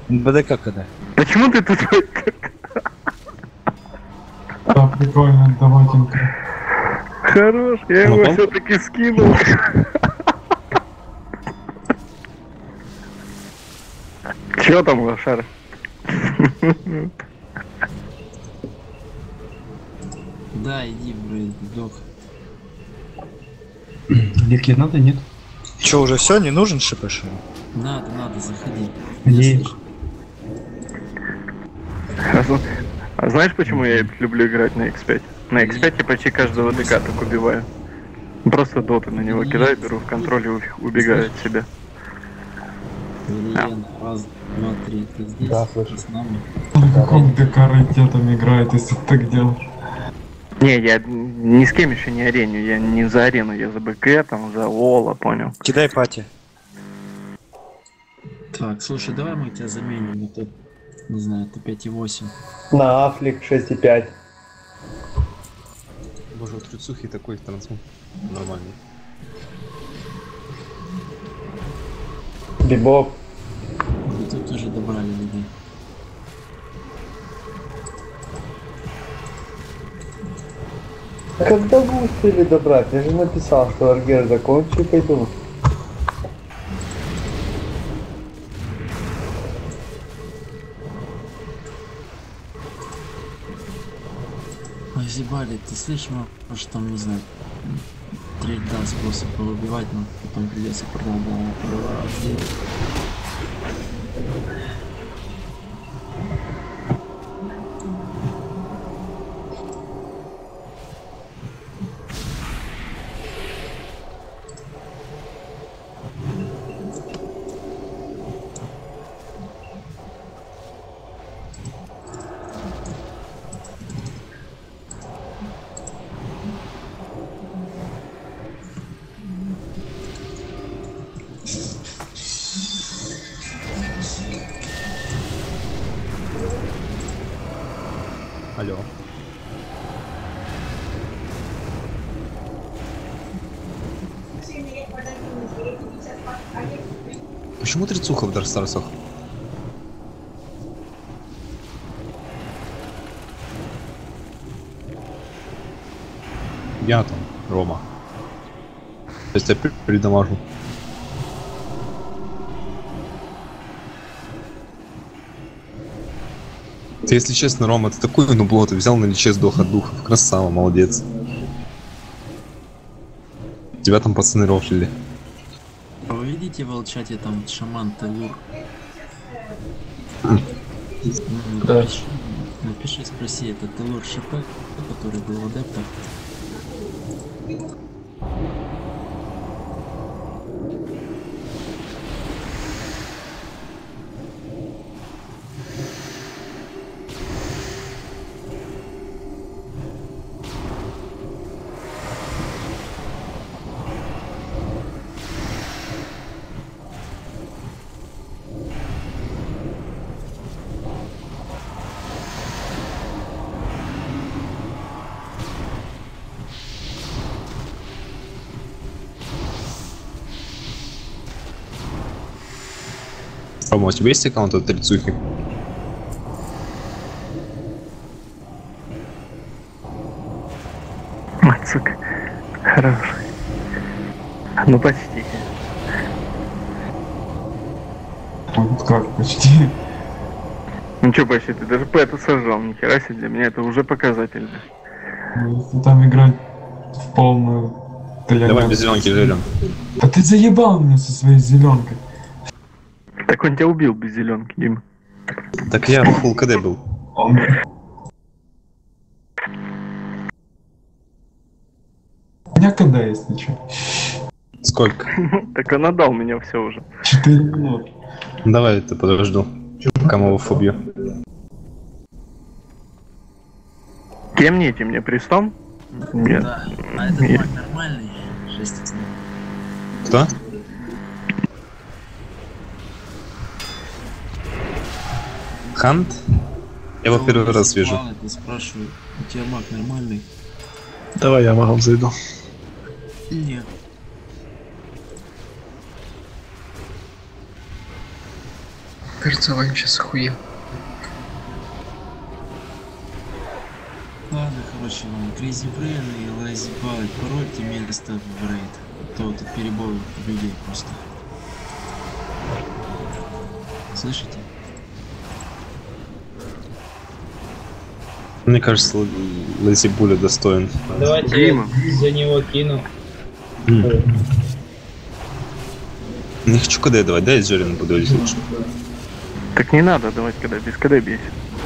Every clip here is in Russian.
БДК когда? Почему ты тут? Да, прикольно, давайте. Хорош, я его Ну-ка. все-таки скинул. Чё там, лошара? Да, иди в брейдок. Лики надо, нет? Че, уже все, не нужен ШПШ? Надо, заходи. Ей. А знаешь, почему я люблю играть на X5? На X5 я почти каждого ДК так убиваю. Просто доты на него кидаю, беру в контроль и убегаю от себя. Валиен, раз, два, три. Ты здесь? Да, слышу. С нами? На каком ДК раритетом играет, если ты так делаешь? Не, я ни с кем еще не ареню, я не за арену, я за БК, там, за Ола, понял. Кидай пати. Так, слушай, давай мы тебя заменим. Это, не знаю, это 5,8. На Афлик 6,5. Боже, у Трюцухи такой трансмут нормальный. Бибоп. И тут тоже добрали людей. Когда вы успели добрать? Я же написал, что Аргер закончу и пойду. Ой, зебали, ты слышишь, может там, не знаю, треть да способ убивать, но потом придется продавать. Алло. Почему Трицуха в Даркстарсах? Я там, Рома. То есть я передамажу. Ты, если честно, Рома, ты такой нубло, ты взял на личе сдох от духов. Красава, молодец. Тебя там пацаны рофлили. Вы видите в чате там шаман Телур? Да. Напиши, спроси, это Телур ШП, который был адептом. Рома, у тебя есть аккаунт от Трицухи? Сука, хороший. Ну почти. Вот как почти. Ну чё почти, ты даже по это сожжал, нихера себе, для меня это уже показательно. Ну, если там играть в полную... то я Давай как- без зеленки жрем. Да ты заебал меня со своей зеленкой. Так он тебя убил без зеленки, Дима. Так я в фулл КД был. Он... У меня когда, если что? Сколько? Так он отдал меня все уже. 4 минуты. Давай это подожду. Пока мы его убью. Темните мне пристом? Нет. Да, а этот Нет. маг нормальный, жесть с ним. Кто? Хант? Я его первый раз вижу. Я спрашиваю, у тебя маг нормальный? Давай я магом зайду. Нет. Кажется, Вань сейчас охуел. Ладно, короче, вам Crazy Brain и Lazy Ball, парольте место в рейд. А то тут перебой людей просто. Слышите? Мне кажется, Лэзи Буля достоин. Давайте Дима. я за него кину. Не хочу КД давать, дай Джерин буду лучше. Так не надо давать КД, без КД бесит.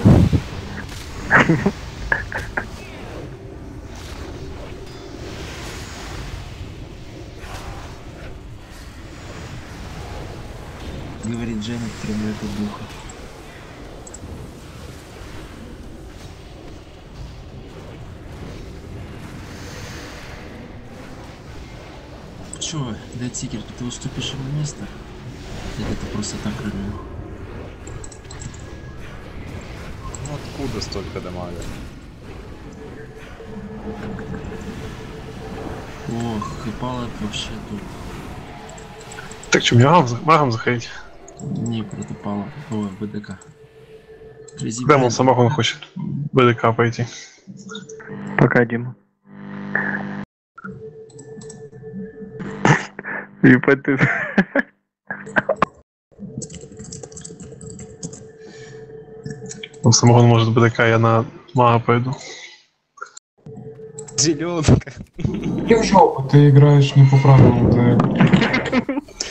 Говорит Дженни, требует от духа. Чё, Дедсикер, ты уступишь ему место? Или ты просто так рыбил? Ну откуда столько дамага? Ох, и палок вообще тут. Так что, мне магом заходить? Не протопало. Ой, БДК. Crazy Когда Brain. он самого хочет БДК пойти? Пока, Дима. Ебать ты. Он самого может БДК, я на мага пойду. Зеленка. Иди в жопу, ты играешь не по правилам, ты...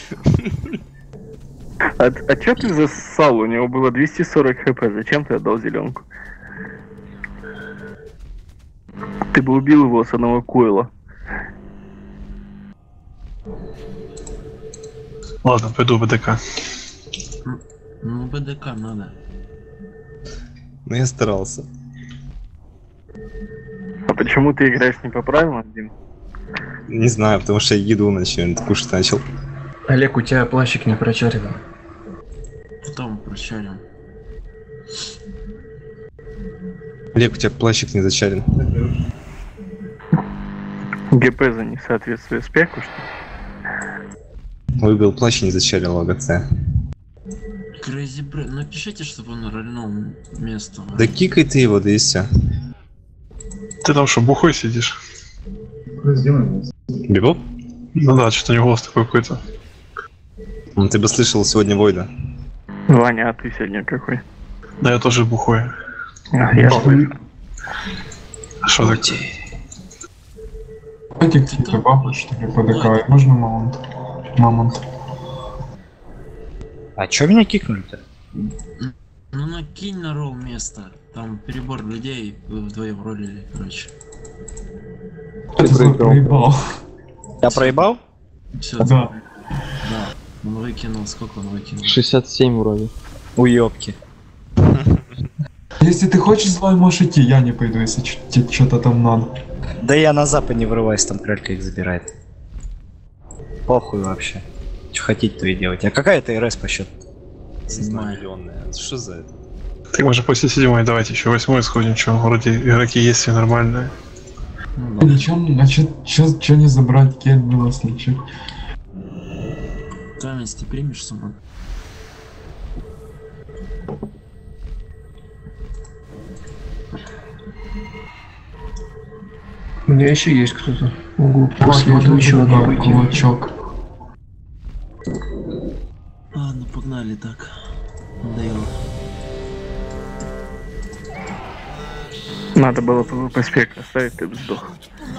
А чё ты зассал? У него было 240 хп. Зачем ты отдал зеленку? Ты бы убил его с одного койла. Ладно, пойду БДК. Ну, БДК надо. Ну я старался. А почему ты играешь не по правилам, Дим? Не знаю, потому что я еду начал, кушать начал. Олег, у тебя плащик не прочарен. Потом прочарим. Олег, у тебя плащик не зачарен. ГП за несоответствие спеку, что ли? Выбил плащ и не зачарил АГЦ. Crazy Brain, напишите, чтобы он рольнул место. Да кикай ты его, да и все. Ты там что, бухой сидишь? Бибоп? Ну да, что-то у него голос такой какой-то. Ну, ты бы слышал сегодня Войда. Ваня, а ты сегодня какой? Да, я тоже бухой. А, я слышу. Что такое? Давайте какие-то бабы, что ли, ПДК. Можно мамонт? Мамонт. А чё меня кикнули-то? Ну накинь на ролл место. Там перебор людей, вы вдвоем ролили, короче. Ты проебал. Я проебал? Все, Да. да. Он выкинул, сколько он выкинул? 67 вроде. Уёбки. Если ты хочешь злой, можешь идти, я не пойду, если тебе что-то там надо. Да я на запад не вырываюсь, там кролька их забирает. Похуй вообще. Что хотите, то и делать. А какая это РС по счету? 7 миллионная. Что за это? Так может после 7 давайте еще 8 сходим, что вроде игроки есть все нормальные. Ну, да. Ничего, а чё не забрать Кельвина случай? Камень, ты примешь с ума? У меня еще есть кто-то. Могу после этого еще одну пойти. Кулачок. Ладно, погнали так. Надоело. Надо было ПВП спек оставить, ты бы сдох.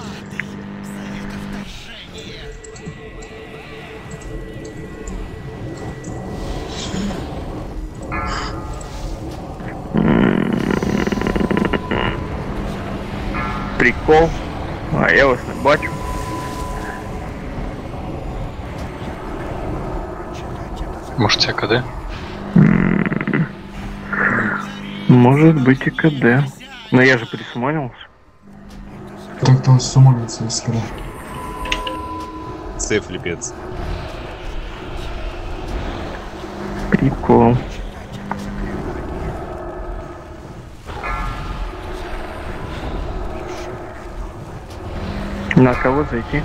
Прикол. А я вас не бачу. Может тебя КД? Может быть и КД. Но я же присуманился. Так-то сумманится, скорее. Сейф липец. Прикол. На кого зайти?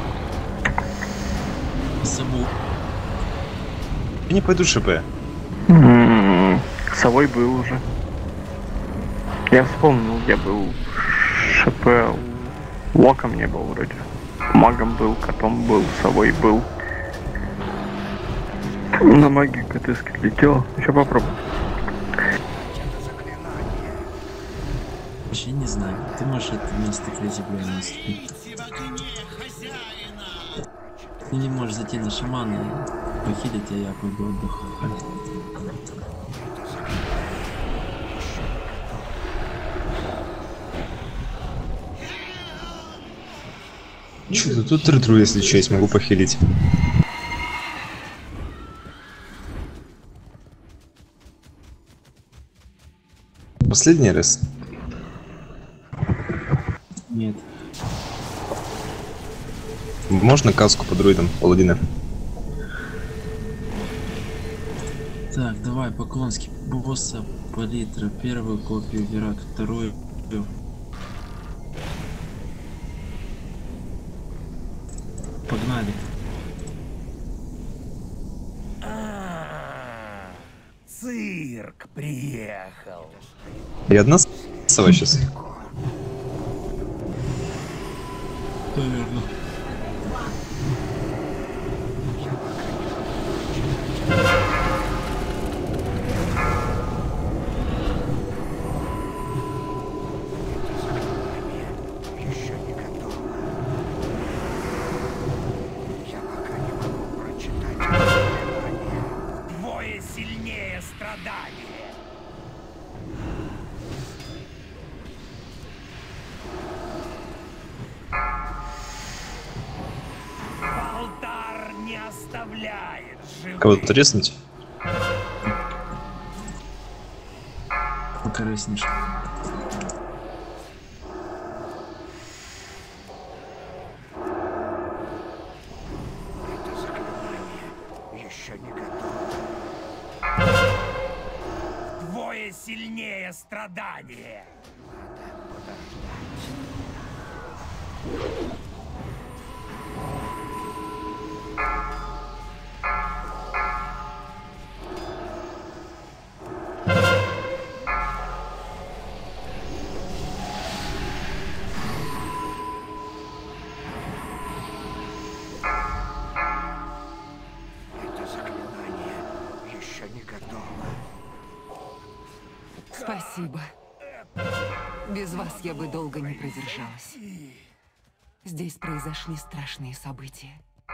Забыл. Я не пойду ШП. М-м-м. Совой был уже. Я вспомнил, я был ШП, Локом не был вроде. Магом был, котом был, совой был. На магии КТС летел. Еще попробуй. Вообще не знаю. Ты можешь это вместо Crazy Brain наступить. Ты не можешь зайти на шамана и похилить, а я пойду отдохнуть. Чё-то тут ретру, если честь, могу похилить. Последний раз. Нет. Можно каску по друидам, паладина? Так, давай, поклонский босса, палитра, первую копию, Верак, вторую. Погнали. Цирк приехал. И одна сова сейчас. Наверно. Двое сильнее страдания. Алтар не оставляет живых. Кого-то резнуть? Пока резнешь. Еще не готов. Двое сильнее страдания. Это заклинание еще не готово. Спасибо. Без вас я бы долго не продержалась. Здесь произошли страшные события.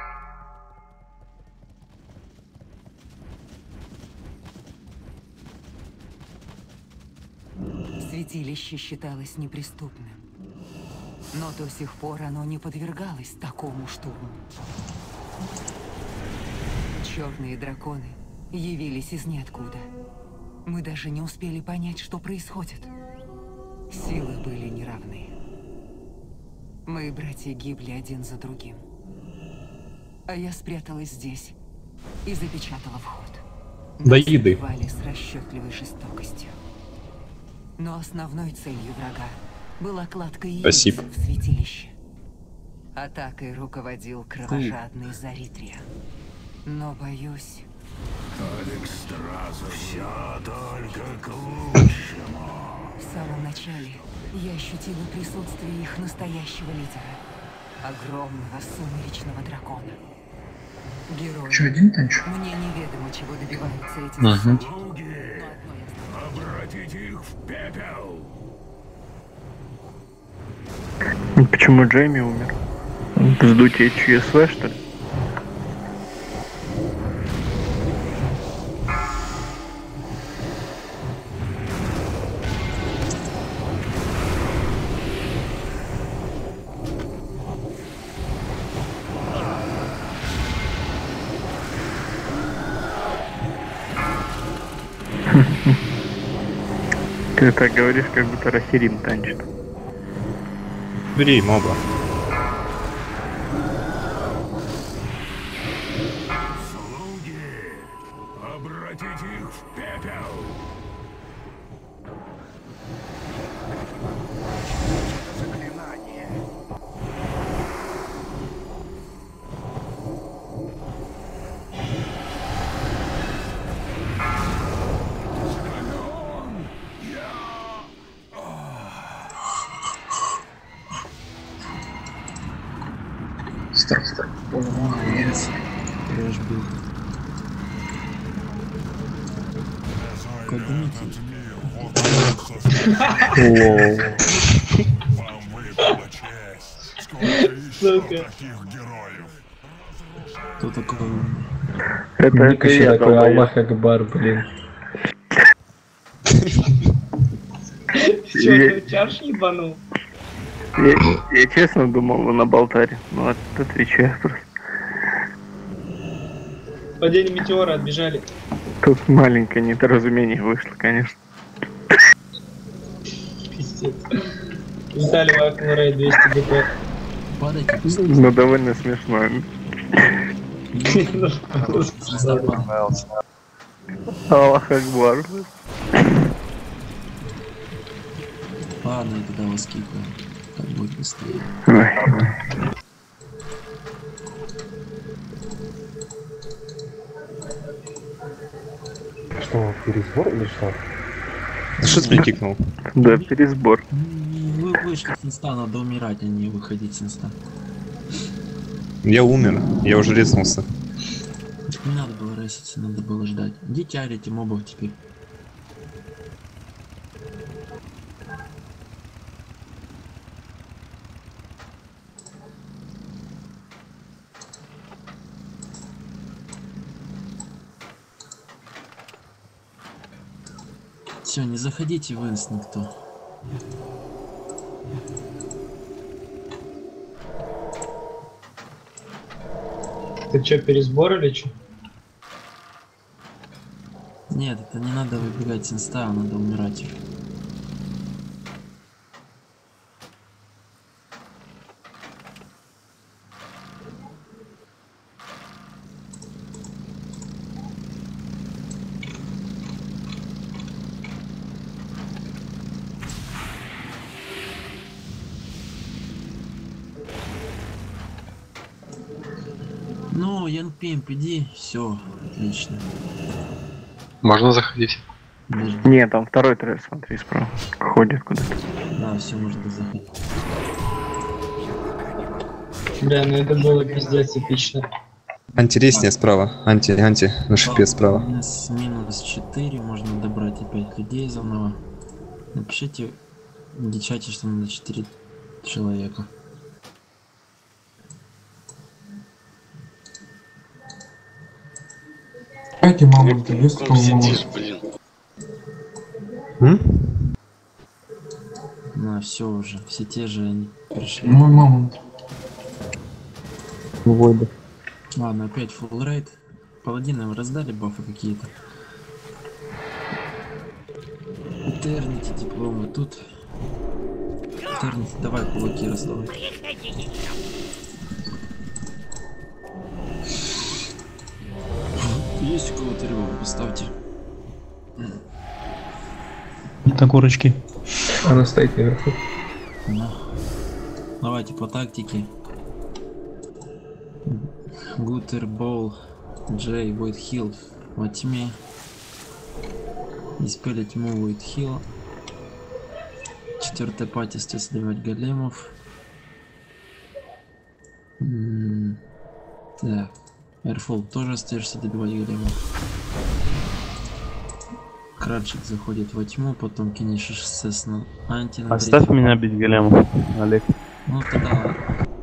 Святилище считалось неприступным. Но до сих пор оно не подвергалось такому штурму. Черные драконы явились из ниоткуда. Мы даже не успели понять, что происходит. Силы были неравны. Мои братья гибли один за другим. А я спряталась здесь и запечатала вход. До Нас еды. убивали с расчетливой жестокостью. Но основной целью врага была кладка яиц Спасибо. в святилище. Атакой руководил кровожадный Заритрия. Но, боюсь... Все только к лучшему. В самом начале я ощутила присутствие их настоящего лидера. Огромного сумеречного дракона. Герой. Че, один танчу? Мне неведомо, чего добиваются эти Ага. засадники. Слуги, обратите их в пепел. Почему Джейми умер? Вздутие ЧСВ, что ли? Ты так говоришь, как будто Рахирин танчит. Бери моба. Слуги, обратите их в пепел. Это заклинание. Это заклинание. Молодец. Трэш был. Поднимите. Лоу. Сука. Кто такой? Это я такой долбоёб. Аллах Акбар, блин. Чё, ты чарш ебанул? Я честно думал, вы на болтаре. Ну, отвечаю просто. Падение метеора, отбежали. Тут маленькое недоразумение вышло, конечно. Пиздец. Виталий Вайфлорей 200 ГП. Падайте. Ну, довольно смешно. Аллах Акбар. Ладно, я тогда вас кикаю. Так будет быстрее. Что, пересбор или что? Что ты меня кикнул? Да, пересбор. Вы вышли с инста, надо умирать, а не выходить с инста. Я умер, я уже резнулся. Не надо было рейситься, надо было ждать. Идите арите мобов теперь. Все, не заходите в инст никто. Ты чё, пересбор или чё? Нет, это не надо выбегать с инста, а надо умирать. Ну, Янпимп, иди, все, отлично. Можно заходить? Даже... Нет, там второй трек, смотри, справа. Ходит куда-то. Да, все, можно заходить. Да, ну это было пиздец эпично. Антиреснее справа. Анти, на шипе справа. Минус 4, можно добрать опять людей заново. Напишите в чате, что надо 4 человека. Дайте мамонта, есть кто мамонт? На, все уже, все те же они пришли. Мой мамонт. Войда. Ладно, опять full рейд. Паладинам раздали бафы какие-то. Этернити, дипломы тут. Этернити, давай кулаки раздавай. Есть у кого-то револвер, поставьте. На горочке. Она стоит наверху. Ну. Давайте по тактике. Гутербол, Джей, Войтхилл во тьме. Диспелить тьму Войтхилл. Четвертая пати сливать големов. Так. Airfall тоже остаешься добивать големов. Кранчик заходит во тьму, потом кинешь СС на анти. Оставь меня бить големов, Олег. Ну тогда...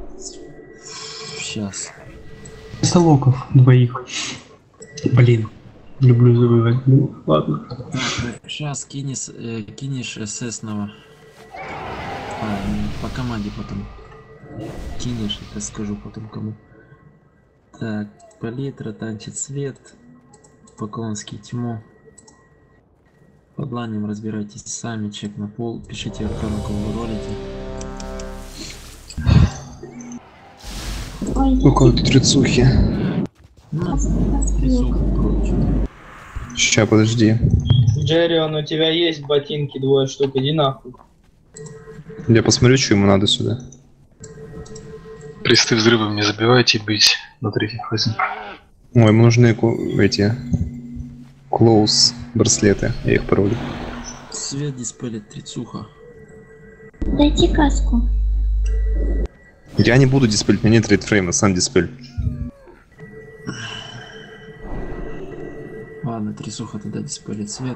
Сейчас. Столоков двоих. Блин. Люблю завоевать. Ну, ладно. Так, сейчас кинешь ССного. По команде потом. Кинешь, это скажу потом кому. Так, палитра, танчит свет. Поклонский тьму. Под ланем разбирайтесь сами, чек на пол. Пишите аркану, кого вы ролите. Какой-то трицухи. Ну, трясуху прочь. Ща, подожди. Джеррион, у тебя есть ботинки, 2 штук, иди нахуй. Я посмотрю, что ему надо сюда. Присты взрывом не забивайте быть на третьей фазе. Ой, ему нужны эти... Клоус браслеты, я их паролю. Свет диспелит трицуха. Дайте каску. Я не буду диспелить, у меня нет рейдфрейма, сам диспель. Ладно, трясуха тогда диспелит свет.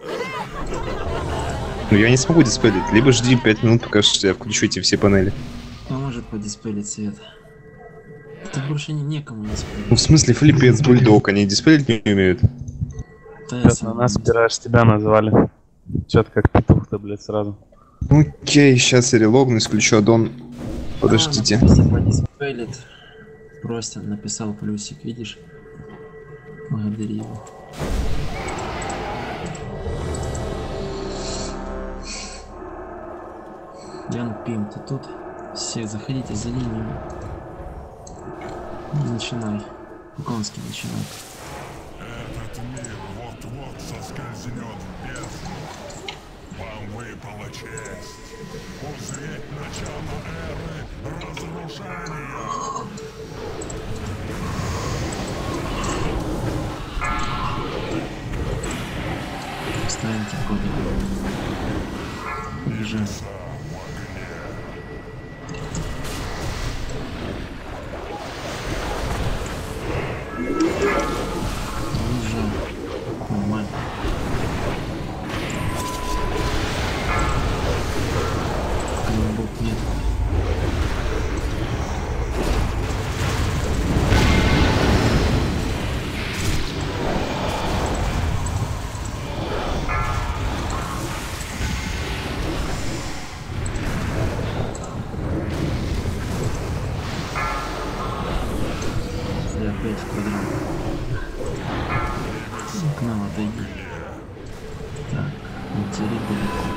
Но я не смогу диспелить. Либо жди 5 минут, пока я включу эти все панели. Кто может подиспелить свет? Это больше некому диспелить. Ну в смысле флипец, бульдог, они диспелить не умеют. Сейчас на нас спираешь, тебя назвали. Чё-то как петух-то, блядь, сразу. Окей, сейчас я релогнусь, включу аддон. Подождите. Подиспелит. Просто написал плюсик, видишь? Благодари его. Ян Пим, ты тут? Все, заходите за линию. Начинай. Конский начинай. Этот мир вот-вот соскользнет в бездну. Вам выпала честь узреть начало эры разрушения. Встаньте, коды. Бежим. Уже. Нормально. Колобок нет. Опять в квадрат. К нам отойди. Так, матери далеко.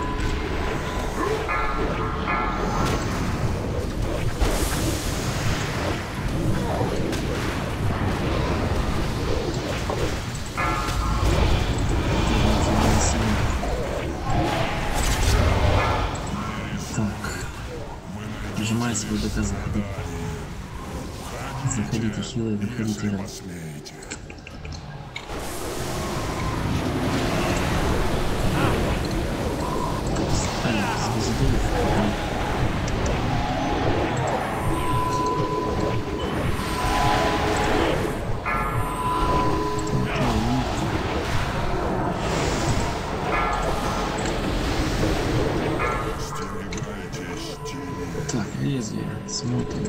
Так. Нажимай свой ДК, заходи. Заходите, хилы, выходите рядом. Так, лезвие, смотрим.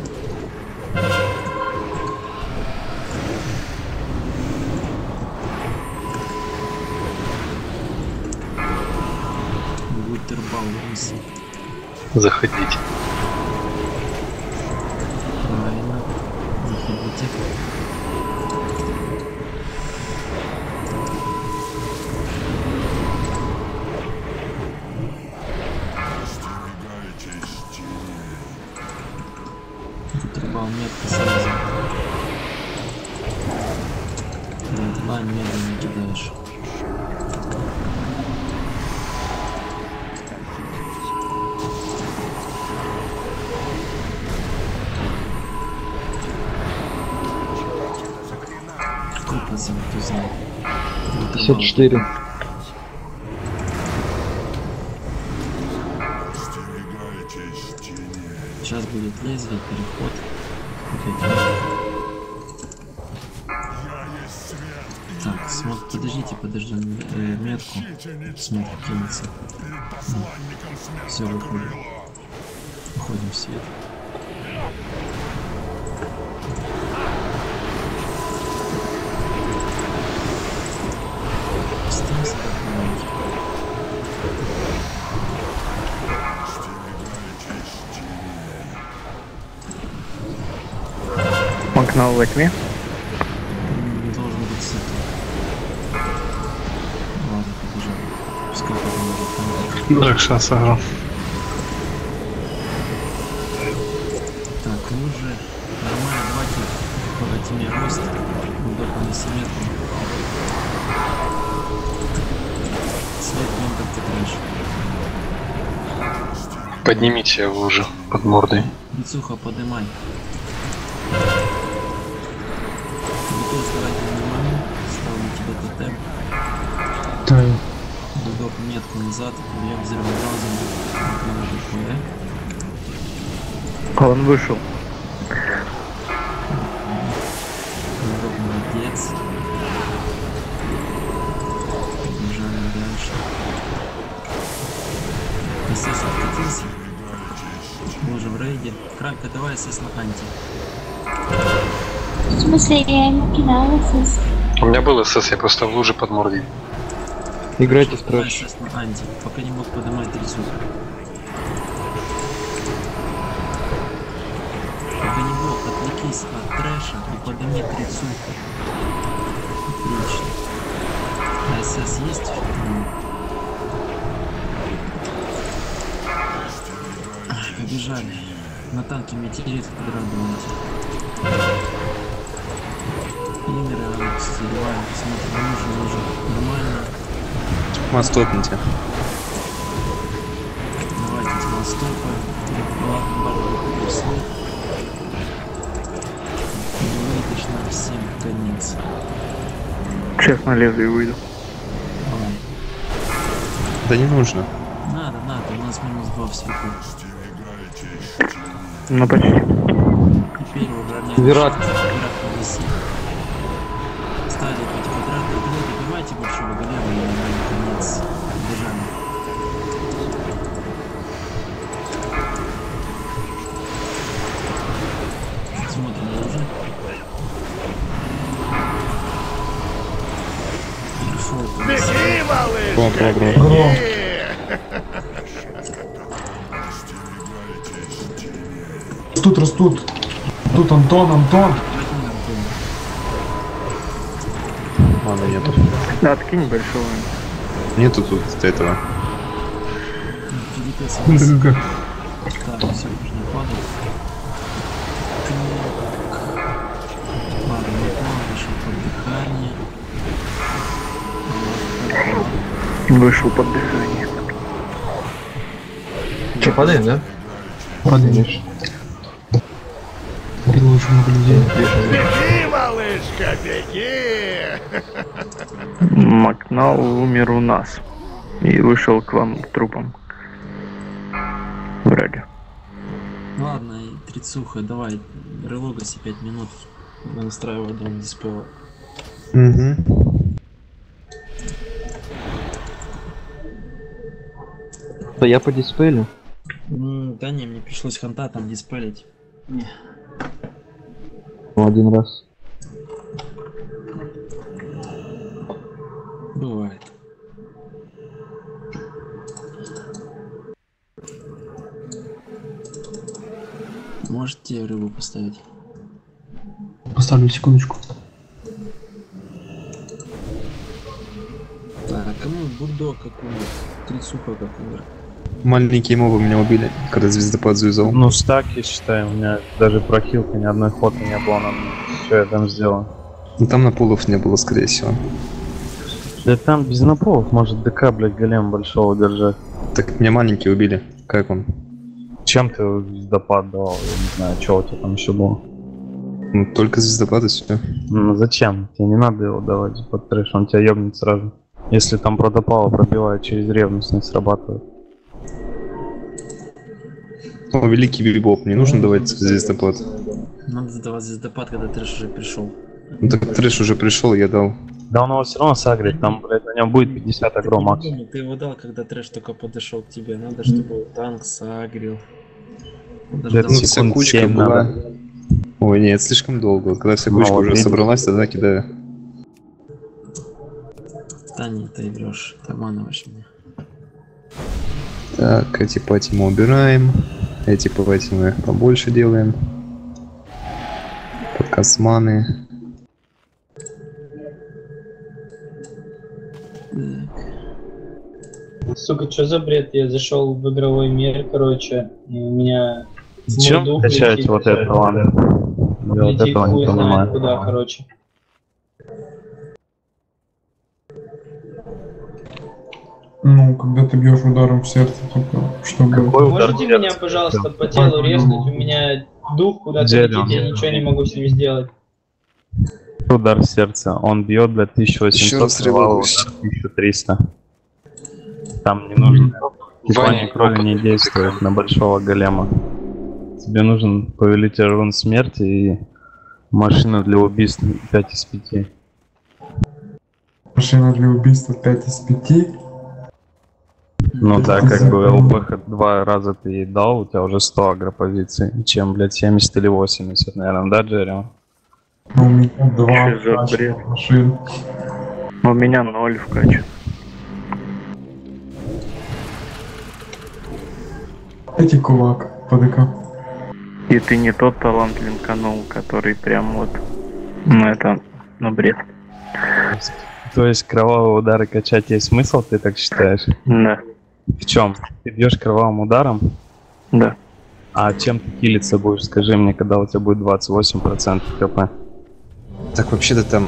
Бутербал вниз. Заходите. Правильно. Заходите. Бутербал метко сразу. Редлайн медленно кидаешь. Процент узнал. 54. Сейчас будет лезвие, переход. Так, подождите, подождем метку. С метки кинется. Все, выходим. Выходим в свет. Макнал во тьме. Должен быть с этого. Ладно, побежал. Пускай поможет. Дракша сыграл. Так, ну уже нормально, давайте по тьме рост. Удобно на симметрию. Свет ментов ты трэш. Поднимите его уже под мордой. Лицуха, подымай. Бутыль, вставайте внимание. Ставлю тебе тотем. Да. Дудок метку назад. Бьем взрывом разума. Он вышел. Молодец. Побежали дальше. СС откатился. Мы уже в рейде. Кранка, давай СС на анти. В смысле, я ему кидала СС. У меня был СС, я просто в луже под мордой. Играйте в Давай трэш. СС на анти, пока не мог поднимать трицу. Пока не мог, отвлекись от трэша и подними трицу. Отлично. А СС есть? Побежали. На танке метеорит подрадовать. Инера, стилевая, смотрим, нужно. Нормально. Мастопните. Давайте с мостопа. Выйдешь на всем конец. Сейчас на лезвие выйду. Да не нужно. Надо, у нас минус 2 в свету. Ну почти. Теперь уравняем. Вират. Стадия пятиквадратная. Добивайте большого голема и на конец. Бежали. Смотрим уже. Беги, малыш! Гром. Растут. Тут Антон. Мана нету. Да, откинь большого. Нету тут этого. Как? Так, все, нужно падать. Ладно, вышел под дыхание. Вышел под дыхание. Че, падаем, да? Падаешь. Было очень много людей. Беги, малышка, беги! Макнал умер у нас. И вышел к вам трупом. Вроде. Ладно, и трицуха, давай. Релогаси 5 минут. Настраивай дом диспела. Угу. Да я по диспелю. Да не, мне пришлось ханта там диспелить. Не. Один раз. Бывает. Можете рыбу поставить? Поставлю секундочку. Так, а кому бурдо какую? Трицуха какую? Маленькие мобы меня убили, когда звездопад завязал. Ну, стак, я считаю, у меня даже прохилка ни одной фото не было, нам что я там сделал. Ну там наполов не было, скорее всего. Да там без наполов может ДК, блядь, голем большого держать. Так меня маленькие убили. Как он? Чем ты звездопад давал? Я не знаю, что у тебя там еще было. Ну только звездопад и все. Ну зачем? Тебе не надо его давать под трэш, он тебя ёбнет сразу. Если там протопало пробивает, через ревность не срабатывает. О, великий бибоп, не нужно давать звездопад. Надо сдавать звездопад, когда трэш уже пришел. Ну так трэш уже пришел, я дал. Да он его все равно сагрит, там, блядь, на нем будет 50 агро макс. Ты его дал, когда трэш только подошел к тебе. Надо, чтобы танк сагрил. Ну вся кучка была. Ой, нет, слишком долго. Вот когда вся кучка уже собралась, тогда кидаю. Да не, ты врешь, ты обманываешь меня. Так, эти пати мы убираем. Эти пати мы побольше делаем. Подкасманы. Сука, что за бред? Я зашел в игровой мир, короче, и у меня... Зачем качать вот это, ладно? Я вот этого не понимаю. Куда, короче. Ну, когда ты бьешь ударом в сердце, только чтобы... Можете меня, пожалуйста, по телу резнуть? У меня дух куда-то летит, я ничего не могу с ним сделать. Удар в сердце. Он бьет, блядь, 1800, срывал 1300. Там не нужно. Типа крови не действует на большого голема. тебе нужен повелитель рун смерти и машина для убийств 5 из 5. Машина для убийства 5 из 5. Ну да, как бы ЛПХ 2 раза ты ей дал, у тебя уже 100 агропозиций. Чем, блядь, 70 или 80, наверное, да, Джерри? У меня 2 Что за бред? машин. У меня 0 вкачан. Эти кулак, ПДК. И ты не тот талант линканул, который прям вот... Ну это... Ну бред. То есть кровавые удары качать есть смысл, ты так считаешь? Да. В чем? Ты бьешь кровавым ударом? Да. А чем ты хилиться будешь, скажи мне, когда у тебя будет 28% КП? Так вообще-то там...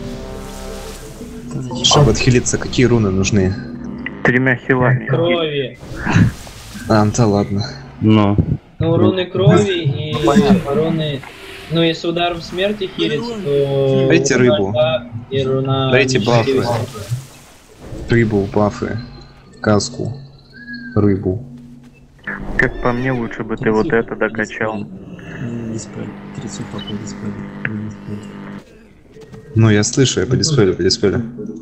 Чтобы отхилиться, какие руны нужны? 3 хилами. Крови. А, да ладно. Ну. Ну, руны крови и руны... Ну, если ударом смерти хилится, то... Дайте рыбу. И руна... Дайте бафы. Рыбу, бафы. Каску. Рыбу. Как по мне, лучше бы ты вот это докачал. Диспель. 30 пока диспель. Ну, я слышу, я по дисплею.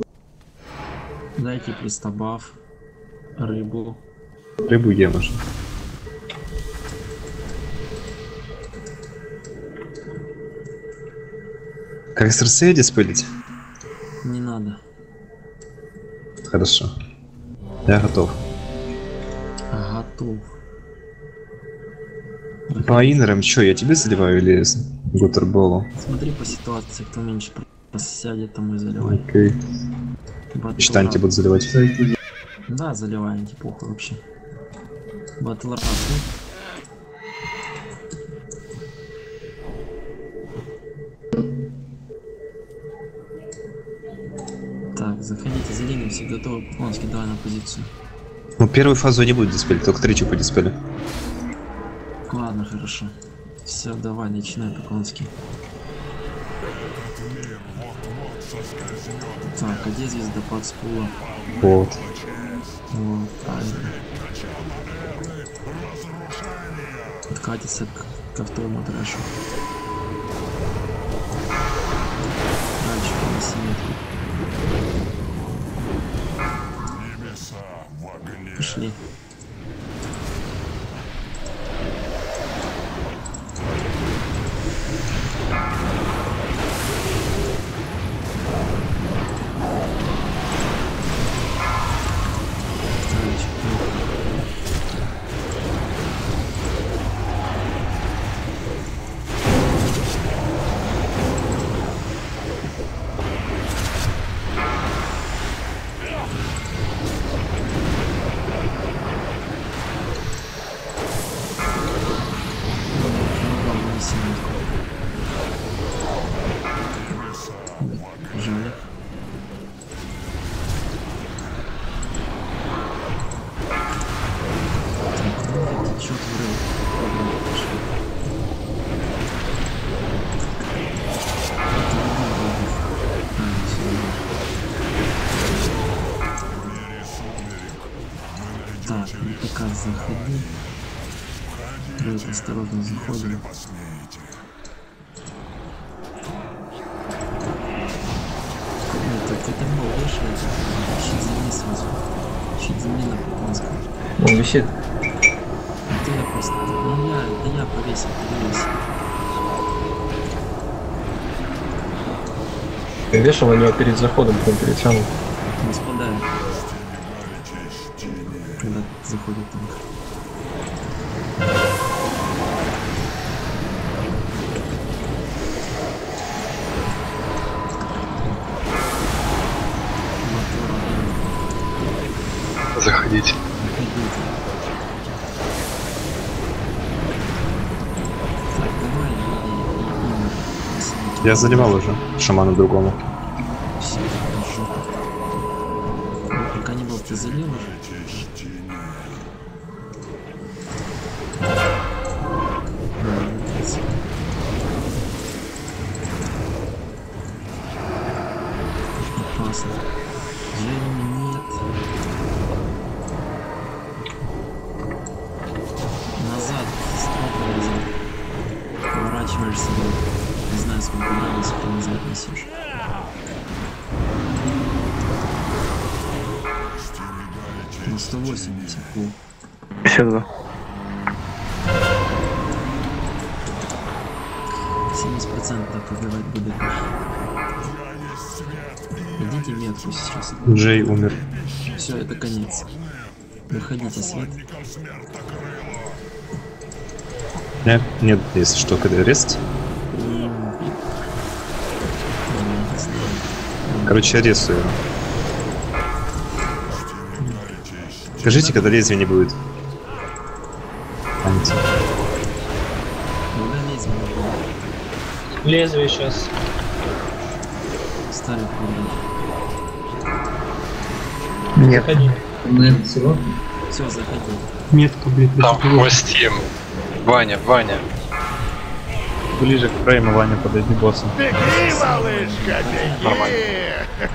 Дайте пристабаф. Рыбу. Рыбу ем уже. Как с РС диспелить? Не надо. Хорошо. Я готов. Готов. По инерам чё, я тебе заливаю или Гутерболу? Смотри по ситуации, кто меньше сядет, тому и заливай. Окей. Читаньте будут заливать. Да, заливаем, типа похуй вообще. Батл рас. Так, заходите, залинимся, готовы. Поклонский, давай на позицию. Ну, первую фазу не будет диспелить, только третью по диспелю. Ладно, хорошо. Все, давай, начинай, Поклонский. Так, а где звездопад с пула? Вот. Вот, правильно. Откатится к второму трэшу. Дальше по асимметрии. Пошли. Жаль. Течет врыв. Так, пока заходи. Давайте осторожно заходим. Это был вешает. Щит земли сразу. Щит земли на Поклонском. Он висит. Это я просто... Ну я повесил, повесил. Ты вешал на него перед заходом, прям перед самым. Не спадает. Когда заходит танк. Заходите. Я заливал уже шаману другому. Все, жопа. Пока не был, ты залил уже? Опасно. Жени нет. Назад, строго назад. кажется, не знаю, сколько градусов ты назад несешь. На 108 тепло. 52. 70% пробивать будет. Идите метку сейчас. Джей умер. Все, это конец. Выходите, свет. Нет, если что, когда арест. Короче, арестую. Скажите, когда лезвия не будет. Помните. Лезвие сейчас. Ставим Нет. Заходи. Все, заходи. Метка, блин, Там хвостем. Ваня. Ближе к фрейму, Ваня, подойди босса. Беги, малышка, беги!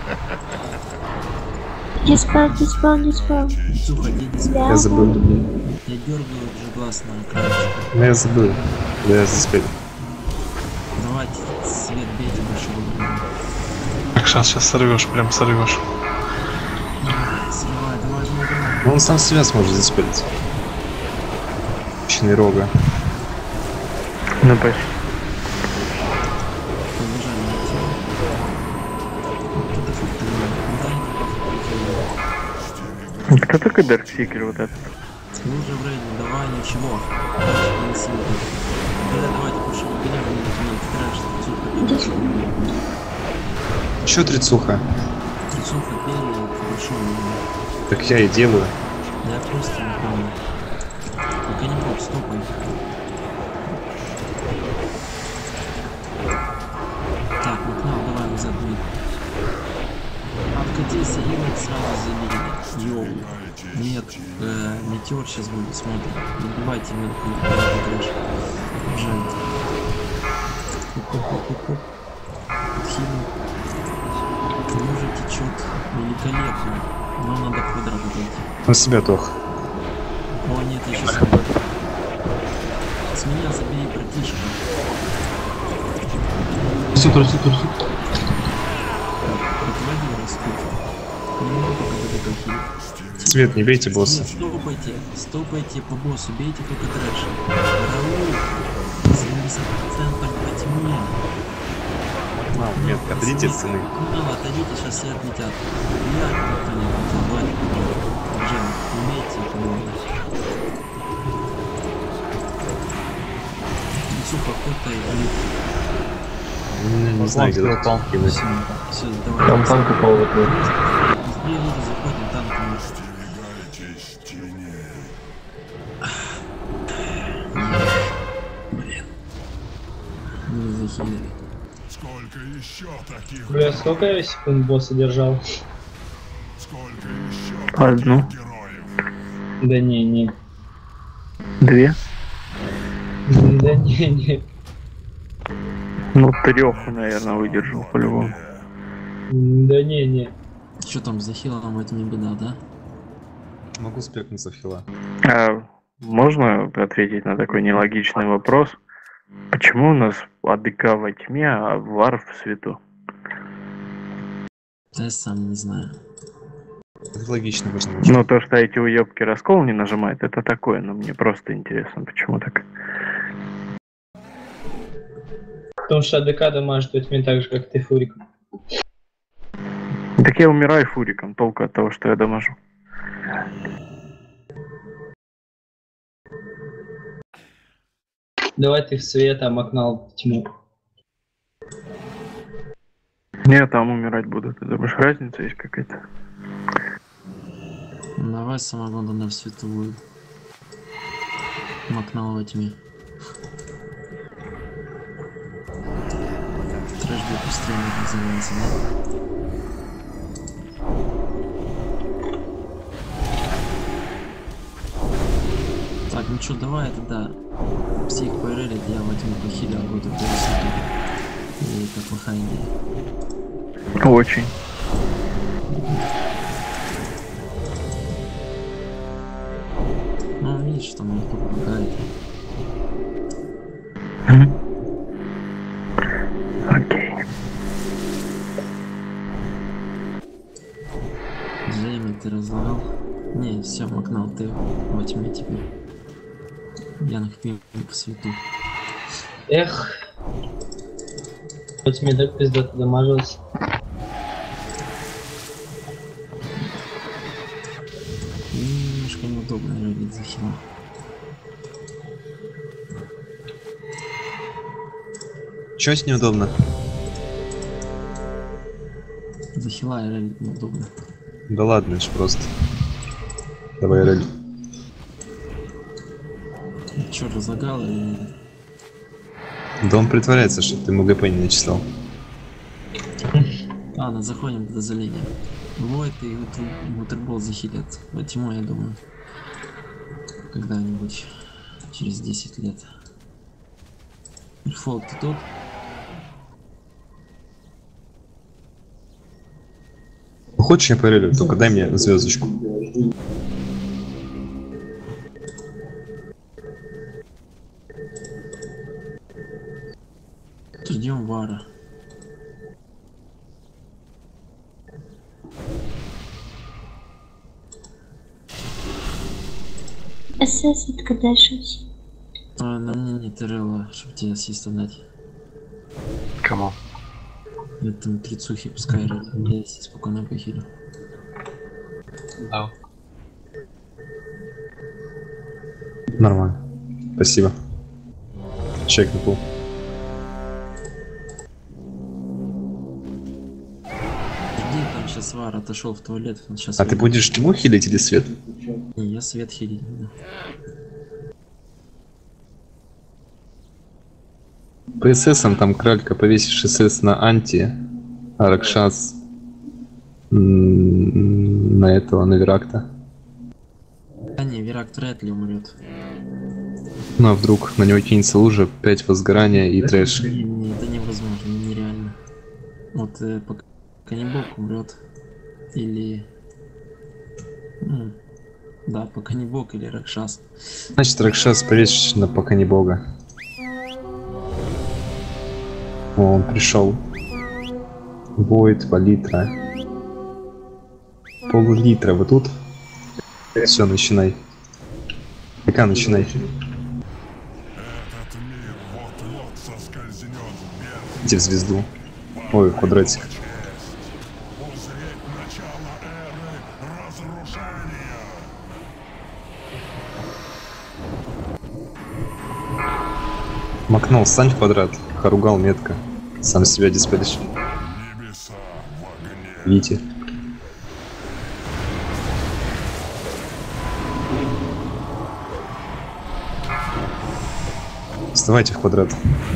Диспел. Я забыл. Я дергаю глаз на краешек. Ну я забыл. Да я заспел. Давайте свет бейте большого уровня. Так, сейчас сорвешь, прям сорвешь. Срывай, давай, давай. Ну он сам себя сможет заспелить. Чины рога. Ну почти. Кто такой Дарксикер вот этот? Мы уже в рейде, давай, ничего. Давайте больше не Чё трицуха? Трицуха пели к большому. Так я и делаю. Я просто не помню. Только не мог, стопай. Так, Макнал, давай назад бей. Откатился и вот сразу забили. Йоу. Нет, метеор сейчас будет, смотрим. Добивайте метку, трэш. Жаль. Хоп-хоп-хоп-хоп. Подхилим. Лужа течет великолепно. Но надо к квадрату дойти. На себя тох. О нет, еще собак. С меня забери, братишка. Супер. Отводи раскуп. Немного пока хилит. Свет, не бейте босса. Стопайте по боссу, бейте только трэш. Раул, 70% по тьме. Нет, отойдите от стены. Ну, отойдите, сейчас все отлетят. Я никто не отлетел, давайте попробуем. Джем, умейте это делать. Лицу какой-то Не знаю, где танк. Все, давай. Там танк упал в ответ. Быстрее люди заходим, танком. Блин. Не захилили. Сколько еще таких? Бля, сколько я секунд босса держал? Сколько еще Одну. героев? Да не. 2. Да не. Ну 3, наверное, выдержал по-любому. Да не. Что там за хилом, это не беда, да? Могу спекнуться в хила. А можно ответить на такой нелогичный вопрос? Почему у нас АДК во тьме, а вар в свету? Я сам не знаю. Это логично, важно. Ну, то, что эти уёбки раскол не нажимают, это такое, но мне просто интересно, почему так. Потому что АДК дамажит во тьме так же, как ты фуриком. Так я умираю фуриком, толку от того, что я дамажу. Давай ты в свет, а Макнал в тьму. Не, там умирать буду. Ты думаешь, разница есть какая-то? Давай самогон на в световую. Макнал во тьме. Трэш будет быстрее называется, да? Так, ну чё, давай тогда псих ПРЛ, я возьму похилю, а буду пересадить. И это плохая идея. Очень. Ну, видишь, что мне кто помогает. Не, все, Макнал, ты во тьме теперь. Я на хпе по свету. Эх. Хоть мне так пиздато дамажилось. Немножко неудобно ролить за хилом. Чё с неудобно? За хила ролить неудобно. Да ладно, это ж просто. Давай роль. Чё, разлагал или... Да он притворяется, что ты МГП не начислял. Ладно, заходим до заления. Войд и Утербол захилят. Во тьму, я думаю. Когда-нибудь. Через 10 лет. Фолк, ты тут? Хочешь, я порелю? Только дай мне звездочку. Ждем Вара. СС, когда шутить? На мне нет РЛа, чтобы тебе ассиста дать. Кому? Это трицухи, пускай ради. Я спокойно похилю. Да. Нормально. Спасибо. Чек на пол. Жди, там сейчас Вар отошел в туалет. Он сейчас А ты будешь тьму хилить или свет? Не, я свет хилить буду. По ССам там кралька, повесишь СС на анти, а Ракшас на этого, на Виракта. А не, Виракт вряд ли умрет. Ну а вдруг на него кинется лужа, 5 возгорания и трэш. Не, это невозможно, нереально. Вот пока Каннибок умрет. Или... Ну, да, пока не бог или Ракшас. Значит, Ракшас повесишь на пока не бога. О, он пришел. Войд, пол-литра. Пол-литра, вы тут? Все, начинай. ПК, начинай. Иди в звезду. Ой, квадратик. Макнул, стань в квадрат. Харугал метка. Сам себя диспелишь. Видите? Вставайте в квадрат.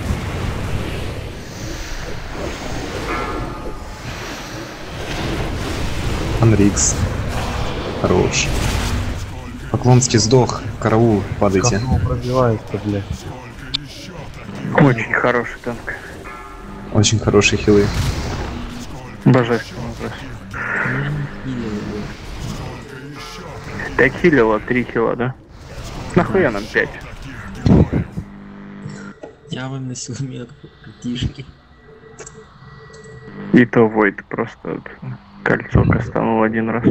Анрикс. Хорош. Поклонский сдох. Караул, падайте. Пробивается, блядь. Очень хороший танк. Очень хорошие хилы. Божественно просто. 5 хилило, 3 хила, да? Нахуя нам 5? Я выносил метку, тишки. И то Войд просто вот кольцо кастанул один раз.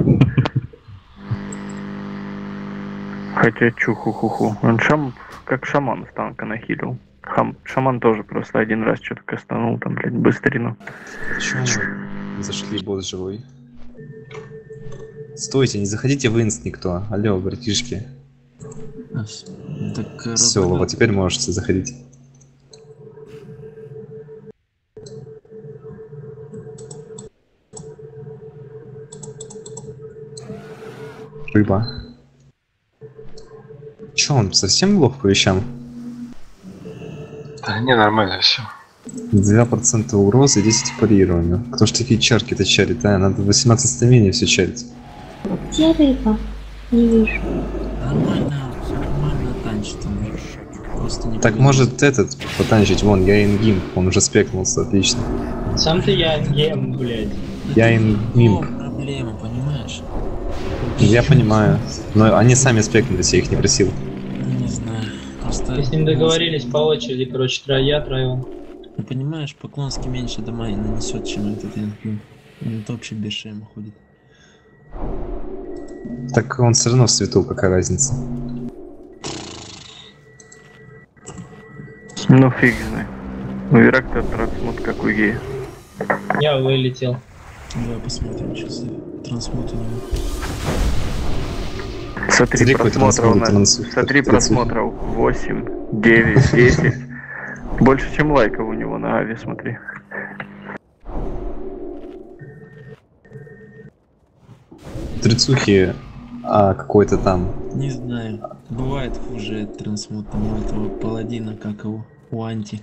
Хотя чуху-ху-ху. Он как шаман в танка нахилил. Шаман тоже просто один раз что-то кастанул там, блядь, быстрину. Чё зашли, босс живой? Стойте, не заходите в инст никто. Алло, братишки. Все, вот теперь можете заходить. Рыба. Чё, он совсем плохо по вещам? Да не, нормально все. 2% уроза и 10 парирования. Кто ж такие чарки-то чарит, а? Надо 18 стамения все чарить. Где рыба? Не вижу. Нормально, все нормально танчит он. Просто не Так может этот потанчить, вон, я ингим, он уже спекнулся, отлично. Сам ты я ем, блядь. Я ингим. Проблема, понимаешь? Я понимаю, но они сами спекнулись, я их не просил. Не знаю, просто... Мы с ним договорились по очереди, короче, трое он. Ну понимаешь, Поклонский меньше дома и нанесет, чем этот Энкин. Он вообще без шема ходит. Так он все равно в свету, какая разница? Ну фиг знает. У Ирак-то трансмут как у гея. Я вылетел. Давай посмотрим, что за трансмут у него. Смотри, просмотров у нас. Смотри, просмотров 8, 9, 10. Больше, чем лайков у него на Аве, смотри. Трицухи, какой-то там. Не знаю. Бывает хуже трансмута у этого паладина, как его, у Анти.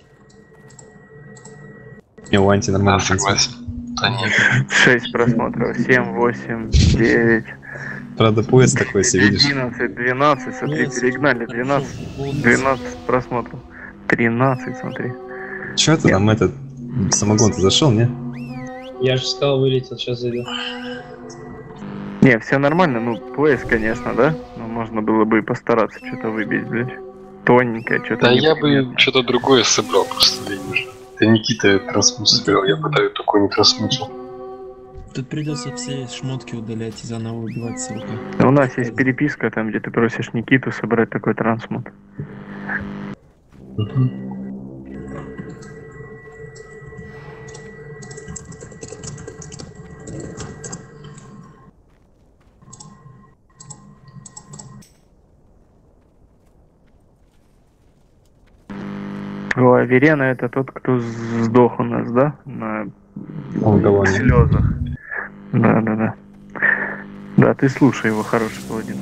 Не, у Анти нормально. Согласен. Да нет. 6 просмотров, 7, 8, 9. Правда, поезд такой, если видишь. 11, 12, смотри, перегнали, 12 просмотров. 13, смотри. Чё ты там этот самогон-то зашел, не? Я же сказал, вылетел, сейчас зайду. Не, все нормально, ну, поезд, конечно, да? Но можно было бы и постараться что-то выбить, блядь. Тоненькое, что-то. Да я бы что-то другое собрал, просто видишь. Это Никита трансмут собирал, я бы такой не трансмутил. Тут придется все шмотки удалять и заново убивать ссылка. У нас есть переписка, там, где ты просишь Никиту собрать такой трансмут. О, Аверена это тот, кто сдох у нас, да? На слезах. Да. Да, ты слушай его, хороший паладин.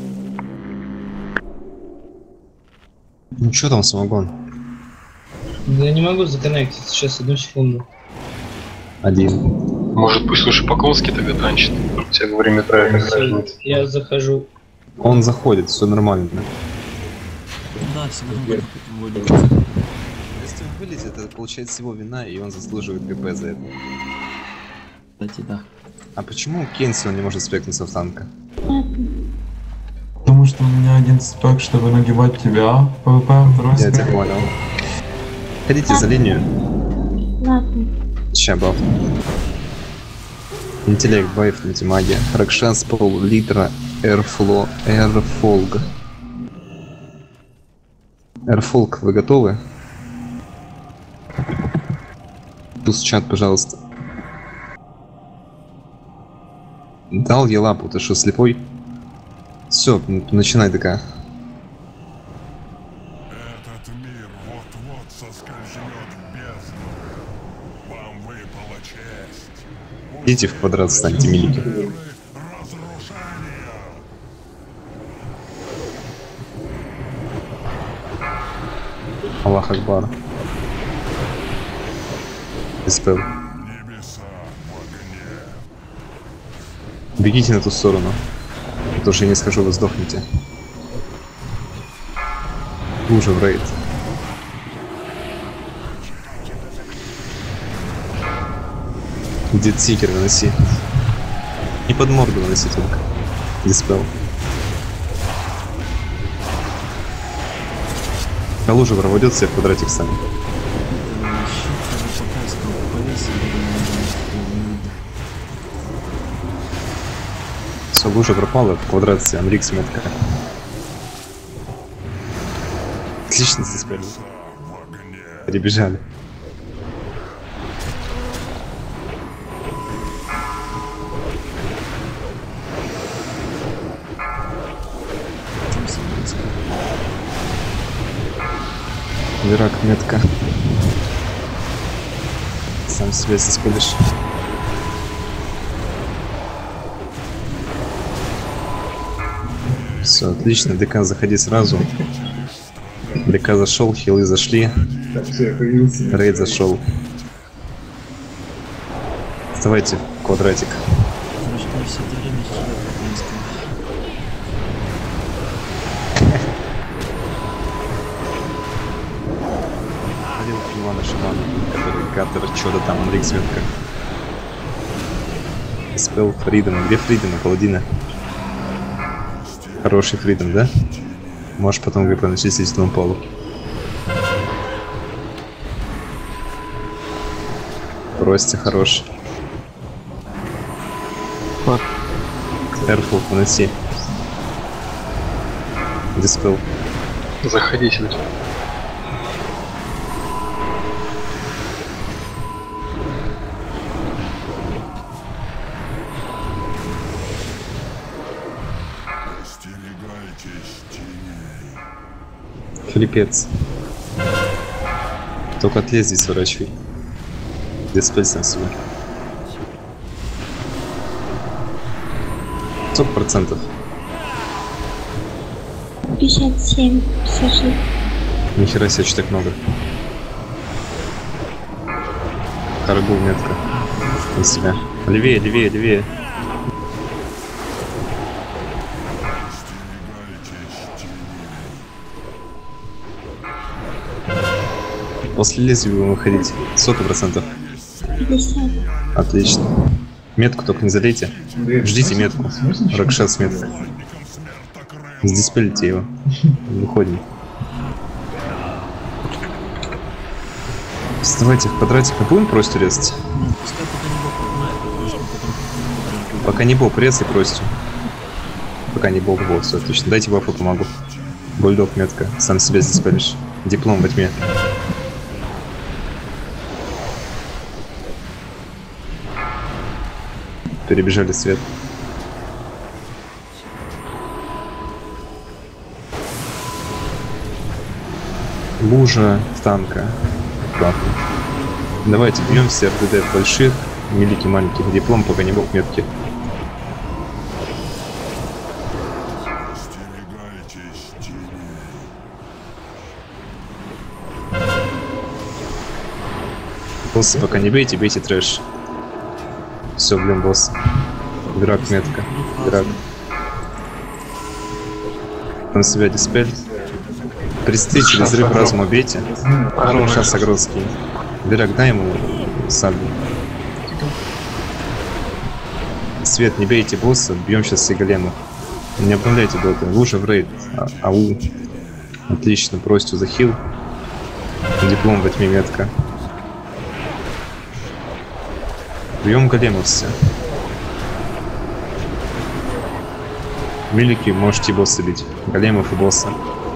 Ну чё там самогон? Да я не могу законнектиться, сейчас, 1 секунду. Один. Может пусть лучше Поклонский тогда танчит. У тебя во время проекта граждан. Я захожу. Он заходит, все нормально. Да, все нормально, потом вылетит. Если он вылезет, это получается его вина, и он заслуживает КП за это. Кстати, да. А почему Кенсион не может спекнуться в танка? Потому что у меня один спек, чтобы нагибать тебя в ПВП, второй Я спек. тебя понял. Ходите за линию. Ладно. Ща баф. Интеллект, баф, антимагия. Харакшанс, пол литра, эрфло, эрфолг. Эрфолг, вы готовы? Плюс чат, пожалуйста. Дал я лапу, ты что, слепой? Все, начинай такая. Этот мир вот-вот соскользнет в бездну. Вам выпала честь. Идите в квадрат, станьте милики. Аллах Акбар. Диспел. Бегите на ту сторону. Потому что я не скажу, вы сдохнете. Лужа в рейд. Дедсикер выноси. И под морду выноси только. Диспел. А лужа проводит себе в квадратик сами. Все, лужа пропала, в квадрат себе, Амрикс метка. Отлично диспел. Перебежали. Верак метка. Сам себе заспелишь. Все, отлично, ДК заходи сразу. ДК зашел, хилы зашли. Рейд зашел. Вставайте в квадратик. Ивана Шамана, который Гаттер, что-то там, Рикс метка. Спел Фридом. Где Фридом и Паладина? Хороший Фридом, да? Можешь потом ГП начислить на полу. Прости, хорош. Эрфул, поноси. Диспел. Заходи сюда. Флипец. Только от лезвия сворачивай. Диспель сам себе. 40%. 57, 56. Нихера себе, что так много. Харгул метка. На себя. Левее, левее, левее. После лезвия будем выходить. 100%. 50. Отлично. Метку только не залейте. Ждите метку. Рокшет с меткой. Сдиспелите его. Выходим. Вставайте в квадратик. Мы будем просто резать? Пока не боб, резай простью. Пока не боб, вот, все отлично. Дайте бафу, помогу. Бульдог метка. Сам себя сдиспелишь. Диплом во тьме. Перебежали свет. Лужа танка. Аккуратно. Давайте бьем все РДД больших, милики маленьких. Диплом пока не бог метки. Боссы пока не бейте, бейте трэш. Все, блин, босс. Драк метка. Драк. На себя диспель. Присты через взрыв разума бейте. Сейчас агросский. Драк, дай ему сабли. Свет, не бейте босса, бьем сейчас и голема. Не обновляйте доты. Лужа в рейд. Ау. Отлично, простью захил. Диплом во тьме метка. Бьем големов все. Милики можете босса бить. Големов и босса.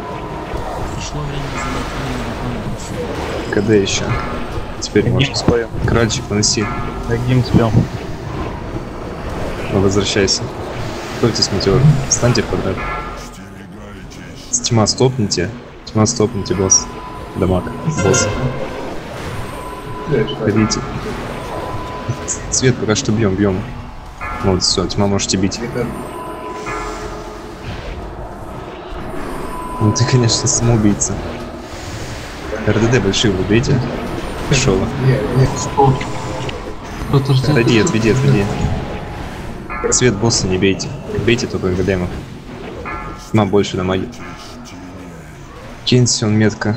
КД еще. Теперь можно. Кральчик поноси. Дагим спел. Возвращайся. Стойте с метеором. Встаньте в квадрат. С тьма стопните. Тьма стопните, босс. Дамаг. Босс. Ходите. Цвет пока что бьем, бьем. Вот, все, тьма можете бить. Ну ты, конечно, самоубийца. РДД больших вы бейте. Пошел. Отойди, отведи, отведи. Цвет босса не бейте. Бейте только големов. Тьма больше дамаги. Кенсион метка.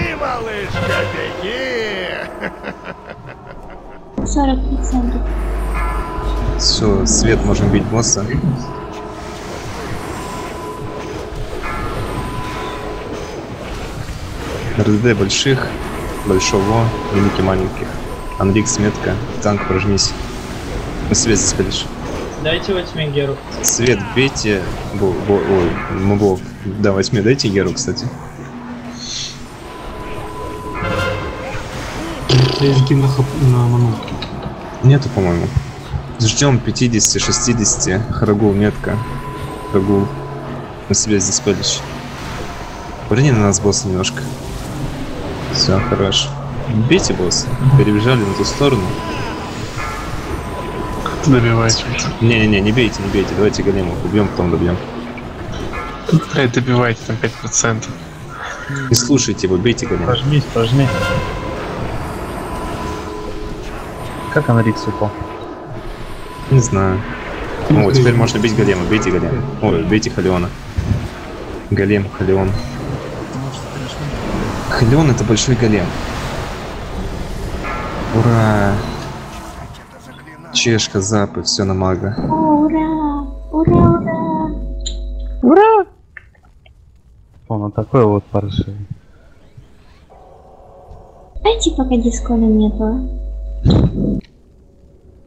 40%. Все, свет можем бить босса. РДД больших, большого, мимики маленьких. Анрикс метка, танк прожмись. На свет заспелишь. Дайте во тьме Геру. Свет бейте. Ой, мобов. Да, во тьме дайте Геру, кстати. На манутке. Нету, по-моему. Ждем 50-60. Харагул метка. Харагул. На себя здесь палишь. Верни на нас босса немножко. Все, хорошо. Бейте босса. Перебежали на ту сторону. Добивайте. Не-не-не, не бейте, не бейте. Давайте големов убьем, потом добьем. Добивайте там 5%. Не слушайте его, бейте големов. Пожмись, пожми. Как Анрикс упал? Не знаю. О, теперь можно бить голема. Бейте голема. Ой, бейте Халиона. Голем, Халион. Халион — это большой голем. Ура! Чешка, запы, все на мага. Ура! Ура! Ура! Ура! Он такой вот паршивый. Дайте пока дискона нету.